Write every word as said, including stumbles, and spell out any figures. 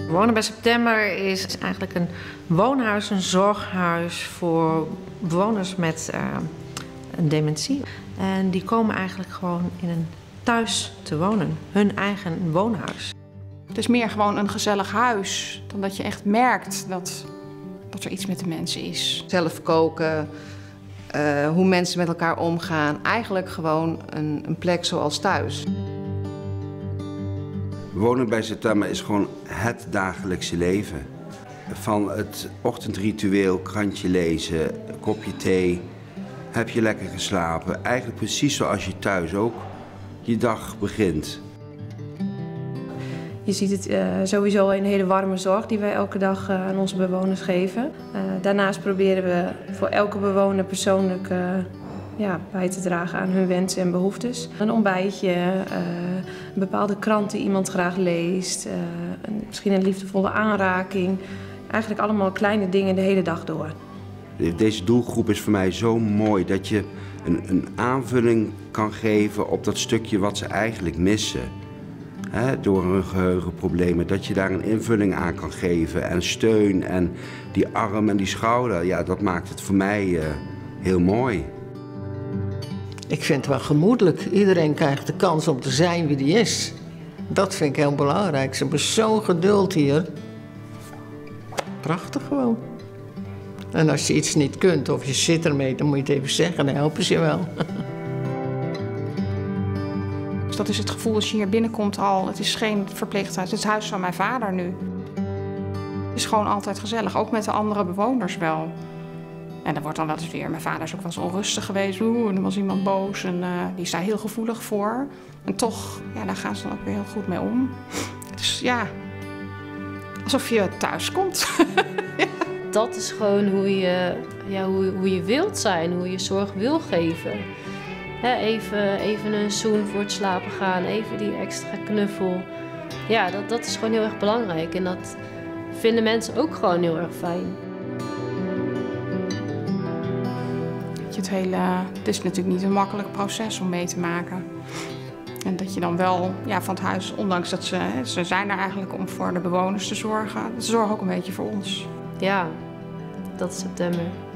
Wonen bij September is eigenlijk een woonhuis, een zorghuis voor bewoners met uh, een dementie. En die komen eigenlijk gewoon in een thuis te wonen, hun eigen woonhuis. Het is meer gewoon een gezellig huis dan dat je echt merkt dat, dat er iets met de mensen is. Zelf koken, uh, hoe mensen met elkaar omgaan. Eigenlijk gewoon een, een plek zoals thuis. Wonen bij September is gewoon het dagelijkse leven. Van het ochtendritueel, krantje lezen, kopje thee, heb je lekker geslapen. Eigenlijk precies zoals je thuis ook je dag begint. Je ziet het uh, sowieso in een hele warme zorg die wij elke dag uh, aan onze bewoners geven. Uh, daarnaast proberen we voor elke bewoner persoonlijk uh, ja, bij te dragen aan hun wensen en behoeftes. Een ontbijtje, uh, een bepaalde krant die iemand graag leest, uh, een, misschien een liefdevolle aanraking. Eigenlijk allemaal kleine dingen de hele dag door. Deze doelgroep is voor mij zo mooi dat je een, een aanvulling kan geven op dat stukje wat ze eigenlijk missen. He, door hun geheugenproblemen, dat je daar een invulling aan kan geven en steun en die arm en die schouder, ja, dat maakt het voor mij uh, heel mooi. Ik vind het wel gemoedelijk. Iedereen krijgt de kans om te zijn wie die is. Dat vind ik heel belangrijk. Ze hebben zo'n geduld hier. Prachtig gewoon. En als je iets niet kunt of je zit ermee, dan moet je het even zeggen, dan helpen ze je wel. Dus dat is het gevoel als je hier binnenkomt al. Het is geen verpleeghuis, het is het huis van mijn vader nu. Het is gewoon altijd gezellig, ook met de andere bewoners wel. En dan wordt dan wel eens weer, mijn vader is ook wel eens onrustig geweest. Oeh, en dan was iemand boos en uh, die is daar heel gevoelig voor. En toch, ja, daar gaan ze dan ook weer heel goed mee om. Dus ja, alsof je thuis komt. Ja. Dat is gewoon hoe je, ja, hoe, hoe je wilt zijn, hoe je zorg wil geven. He, even, even een zoen voor het slapen gaan, even die extra knuffel. Ja, dat, dat is gewoon heel erg belangrijk en dat vinden mensen ook gewoon heel erg fijn. Het, hele, het is natuurlijk niet een makkelijk proces om mee te maken. En dat je dan wel ja, van het huis, ondanks dat ze, ze zijn er eigenlijk om voor de bewoners te zorgen, ze zorgen ook een beetje voor ons. Ja, dat is September.